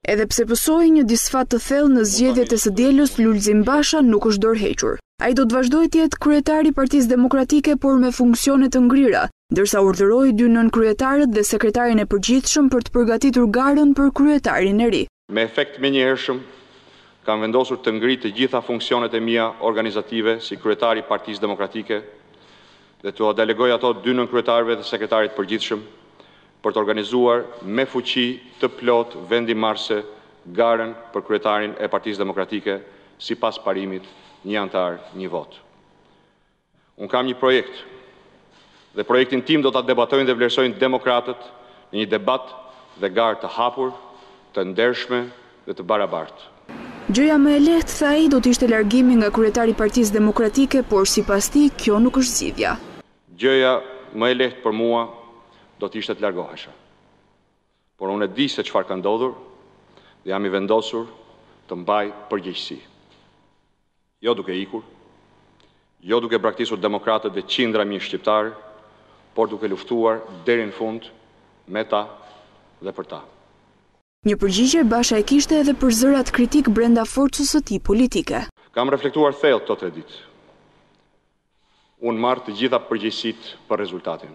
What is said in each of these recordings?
Edhe pse pësoi një disfat të thellë në zgjedhjet e së dielës, Lulzim Basha nuk është dorëhequr. Ai do të vazhdojë të jetë kryetari i Partisë Demokratike, por me funksione të ngrira, ndërsa urdhëroi 2 nënkryetarët dhe sekretarin e përgjithshëm për të përgatitur garën për kryetarin e ri. Me efekt menjëhershëm, kam vendosur të ngrit të gjitha funksionet e mia organizative si kryetari i Partisë Demokratike dhe të delegoj ato 2 nënkryetarëve dhe sekretarit përgjithshëm për të organizuar me fuqi të plot vendimarrëse garën për kryetarin e Partisë Demokratike sipas parimit një antar, një vot. Unë kam një projekt dhe projektin tim do ta debatojnë dhe vlerësojnë demokratët në një debat dhe garë të hapur, të ndershme dhe të barabartë. Gjëja më e lehtë, tha ai, do të ishte largimi nga kryetari i Partisë Demokratike, por sipas tij kjo nuk është zgjidhja. Gjëja më e lehtë për mua do të ishte të largohesha. Por unë e di se çfarë ka ndodhur dhe jam i vendosur të mbaj përgjegjësi. Jo duke ikur, jo duke braktisur demokratët dhe qindra mijë shqiptarë, por duke luftuar deri në fund me ta dhe për ta. Një përgjigje Basha e kishte edhe për zërat kritik brenda forcës së tij politike. Kam reflektuar thellë këto 3 ditë. Unë marr të gjitha përgjegjësitë për rezultatin.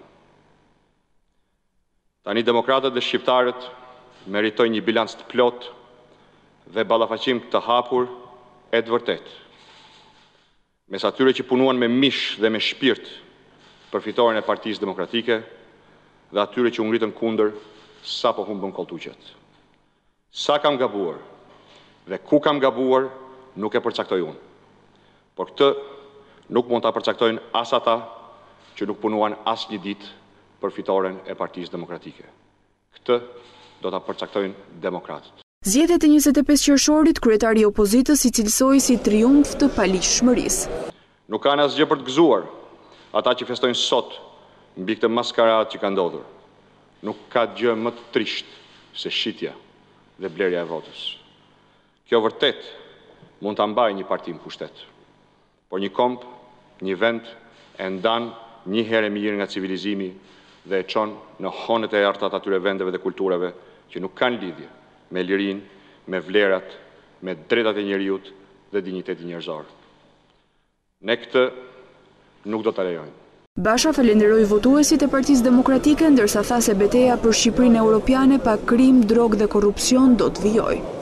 Tani demokratët dhe shqiptarët meritojnë një bilanc të plot dhe ballafaqim të hapur e të vërtetë mes atyre që punuan me mish dhe me shpirt për fitoren e Partisë Demokratike dhe atyre që u ngritën kundër sapo humbën koltuqet. Sa kam gabuar dhe ku kam gabuar nuk e përcaktoj unë. Por këtë nuk mund ta përcaktojnë as ata që nuk punuan as një ditë për fitoren e Partisë Demokratike. Këtë do ta përcaktojnë demokratët. Zgjedhjet e 25 qershorit, kryetari i opozitës i cilësoi si triumf të paligjshmërisë. Nuk kanë asgjë për të gëzuar ata që festojnë sot mbi këtë maskaradë që ka ndodhur. Nuk ka gjë më të trisht se shitja dhe blerja e votës. Kjo vërtet mund ta mbajë një parti në pushtet. Por një komp, një vend e ndan një herë mirë nga civilizimi dhe e çon në honet e artat atyre vendeve dhe kulturave që nuk kanë lidhje me lirinë, me vlerat, me drejtat e njerëzit dhe dinjitetin njerëzor. Ne këtë nuk do ta lejojmë. Basha falenderoi votuesit e Partisë Demokratike, ndërsa tha se betejë për Shqipërinë europiane pa krim, drogë dhe korrupsion do të vijojë.